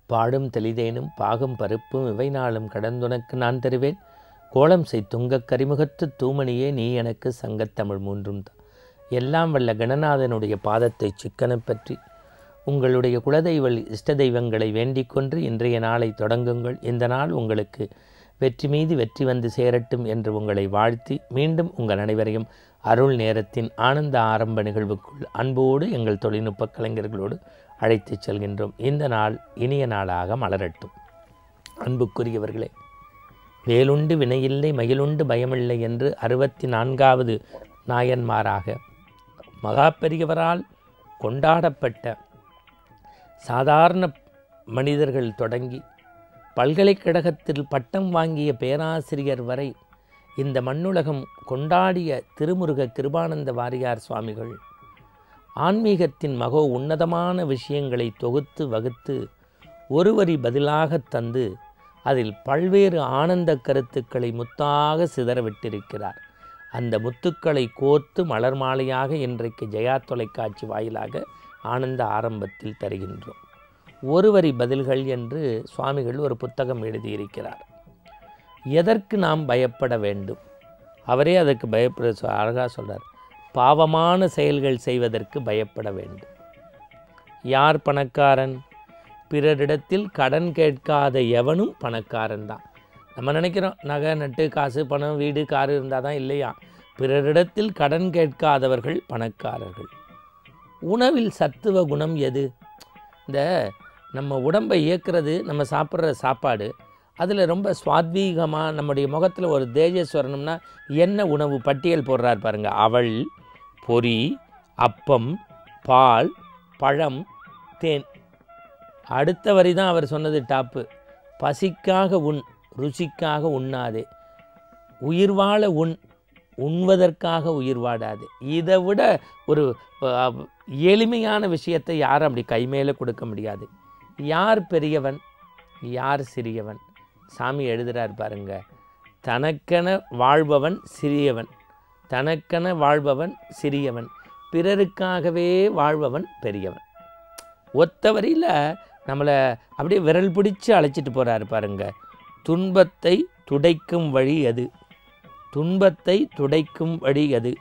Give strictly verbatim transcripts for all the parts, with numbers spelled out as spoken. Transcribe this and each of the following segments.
பாடும் தெளிதேனும் பாகும் பருப்பும் இவை நாளும் கடந்துனக்கு நான் தருவேன். கோலம் செய் துங்கக் கரிமுகத்து தூமணியே நீ எனக்கு சங்கத்தமிழ் மூன்றும் தான். எல்லாம் வல்ல கணநாதனுடைய பாதத்தை சிக்கனப் பற்றி உங்களுடைய குலதெய்வ இஷ்ட தெய்வங்களை வேண்டிக் கொண்டு இன்றைய நாளை தொடங்குங்கள். இந்த நாள் உங்களுக்கு வெற்றி மீது வெற்றி வந்து சேரட்டும் என்று உங்களை வாழ்த்தி மீண்டும் உங்கள் அனைவரையும் அருள் நேரத்தின் ஆனந்த ஆரம்ப நிகழ்வுக்குள் அன்போடு எங்கள் தொழில்நுட்ப கலைஞர்களோடு அழைத்து செல்கின்றோம். இந்த நாள் இனிய நாளாக மலரட்டும். அன்புக்குரியவர்களே, வேலுண்டு வினையில்லை மகிழுண்டு பயமில்லை என்று அறுபத்தி நான்காவது நாயன்மாராக மகா பெரியவரால் கொண்டாடப்பட்ட சாதாரண மனிதர்கள் தொடங்கி பல்கலைக்கழகத்தில் பட்டம் வாங்கிய பேராசிரியர் வரை இந்த மண்ணுலகம் கொண்டாடிய திருமுருக கிருபானந்த வாரியார் சுவாமிகள் ஆன்மீகத்தின் மகோ உன்னதமான விஷயங்களை தொகுத்து வகுத்து ஒருவரி பதிலாக தந்து அதில் பல்வேறு ஆனந்த கருத்துக்களை முத்தாக சிதறவிட்டிருக்கிறார். அந்த முத்துக்களை கோர்த்து மலர் மாலையாக இன்றைக்கு ஜெயா தொலைக்காட்சி வாயிலாக ஆனந்த ஆரம்பத்தில் தருகின்றோம். ஒருவரி பதில்கள் என்று சுவாமிகள் ஒரு புத்தகம் எழுதியிருக்கிறார். எதற்கு நாம் பயப்பட வேண்டும்? அவரே அதற்கு பயப்பட அழகாக சொல்கிறார். பாவமான செயல்கள் செய்வதற்கு பயப்பட வேண்டும். யார் பணக்காரன்? பிறரிடத்தில் கடன் கேட்காத எவனும் பணக்காரன் தான். நம்ம நினைக்கிறோம் நகை நட்டு காசு பணம் வீடு காரு இருந்தால் தான். இல்லையா? பிறரிடத்தில் கடன் கேட்காதவர்கள் பணக்காரர்கள். உணவில் சத்துவ குணம் எது? இந்த நம்ம உடம்பை இயக்கிறது நம்ம சாப்பிட்ற சாப்பாடு. அதில் ரொம்ப சுவாத்வீகமாக நம்முடைய முகத்தில் ஒரு தேஜஸ் வரணும்னா என்ன உணவு பட்டியல் போடுறார் பாருங்கள். அவல், பொரி, அப்பம், பால், பழம், தேன். அடுத்த வரி தான் அவர் சொன்னது டாப்பு. பசிக்காக உண், ருசிக்காக உண்ணாதே. உயிர் வாழ உண், உண்வதற்காக உயிர் வாடாது. இதை விட ஒரு எளிமையான விஷயத்தை யாரும் அப்படி கைமேலே கொடுக்க முடியாது. யார் பெரியவன், யார் சிறியவன்? சாமி எழுதுகிறார் பாருங்க. தனக்கென வாழ்பவன் சிறியவன், தனக்கென வாழ்பவன் சிறியவன், பிறருக்காகவே வாழ்பவன் பெரியவன். ஒத்த வரியில் நம்மளை அப்படியே விரல் பிடிச்சு அழைச்சிட்டு போகிறாரு பாருங்க. துன்பத்தை துடைக்கும் வழி அது, துன்பத்தை துடைக்கும் வழி அது,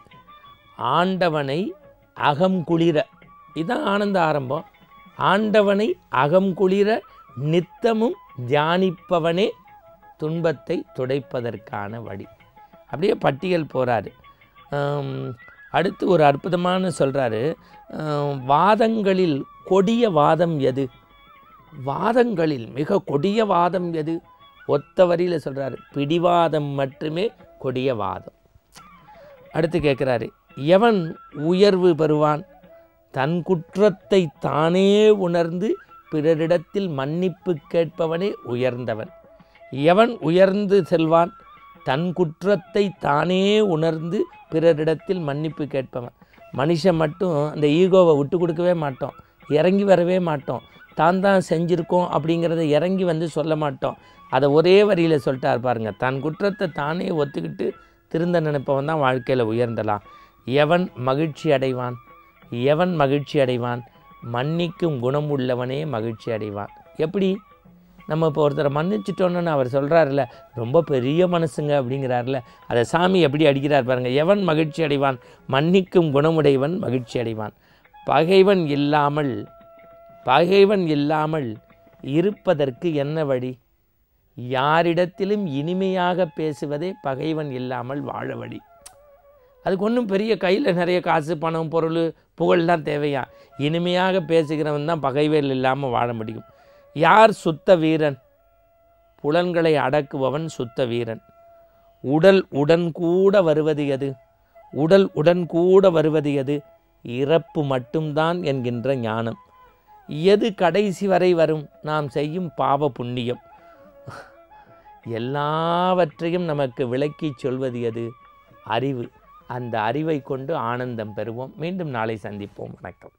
ஆண்டவனை அகம் குளிர. இதுதான் ஆனந்த ஆரம்பம். ஆண்டவனை அகம் குளிர நித்தமும் தியானிப்பவனே துன்பத்தை துடைப்பதற்கான வழி. அப்படியே பட்டியல் போகிறாரு. அடுத்து ஒரு அற்புதமான சொல்கிறாரு. வாதங்களில் கொடிய வாதம் எது? வாதங்களில் மிக கொடிய வாதம் எது? ஒத்த வரியில் சொல்கிறாரு. பிடிவாதம் மட்டுமே கொடிய வாதம். அடுத்து கேட்குறாரு, எவன் உயர்வு பெறுவான்? தன் குற்றத்தை தானே உணர்ந்து பிறரிடத்தில் மன்னிப்பு கேட்பவனே உயர்ந்தவன். எவன் உயர்ந்து செல்வான்? தன் குற்றத்தை தானே உணர்ந்து பிறரிடத்தில் மன்னிப்பு கேட்பவன். மனுஷன் மட்டும் அந்த ஈகோவை விட்டு கொடுக்கவே மாட்டோம், இறங்கி வரவே மாட்டோம். தான் தான் செஞ்சுருக்கோம் அப்படிங்கிறத இறங்கி வந்து சொல்ல மாட்டோம். அதை ஒரே வரியில் சொல்லிட்டார் பாருங்க. தன் குற்றத்தை தானே ஒத்துக்கிட்டு திருந்த நினைப்பவன் தான் வாழ்க்கையில் உயர்ந்தலாம். எவன் மகிழ்ச்சி அடைவான்? எவன் மகிழ்ச்சி அடைவான்? மன்னிக்கும் குணம் உள்ளவனே மகிழ்ச்சி அடைவான். எப்படி? நம்ம இப்போ ஒருத்தரை மன்னிச்சிட்டோன்னு அவர் சொல்கிறாருல்ல, ரொம்ப பெரிய மனசுங்க அப்படிங்கிறாருல, அதை சாமி எப்படி அடிக்கிறார் பாருங்கள். எவன் மகிழ்ச்சி அடைவான்? மன்னிக்கும் குணமுடையவன் மகிழ்ச்சி அடைவான். பகைவன் இல்லாமல் பகைவன் இல்லாமல் இருப்பதற்கு என்ன வழி? யாரிடத்திலும் இனிமையாக பேசுவதே பகைவன் இல்லாமல் வாழ வழி. அதுக்கு ஒன்றும் பெரிய கையில் நிறைய காசு பணம் பொருள் புகழ்லாம் தேவையா? இனிமையாக பேசுகிறவன் தான் பகைவன் இல்லாமல் வாழ முடியும். யார் சுத்த வீரன்? புலன்களை அடக்குபவன் சுத்த வீரன். உடல் உடன் கூட வருவது எது? உடல் உடன் கூட வருவது எது? இறப்பு மட்டும்தான் என்கின்ற ஞானம். எது கடைசி வரை வரும்? நாம் செய்யும் பாவ புண்ணியம். எல்லாவற்றையும் நமக்கு விளக்கி சொல்வது எது? அறிவு. அந்த அறிவை கொண்டு ஆனந்தம் பெறுவோம். மீண்டும் நாளை சந்திப்போம். வணக்கம்.